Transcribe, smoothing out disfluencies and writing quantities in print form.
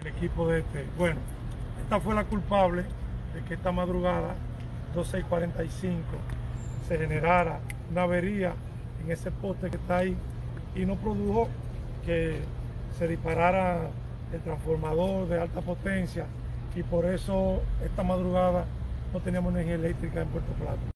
El equipo de bueno, esta fue la culpable de que esta madrugada, 12:45, se generara una avería en ese poste que está ahí y no produjo que se disparara el transformador de alta potencia, y por eso esta madrugada no teníamos energía eléctrica en Puerto Plata.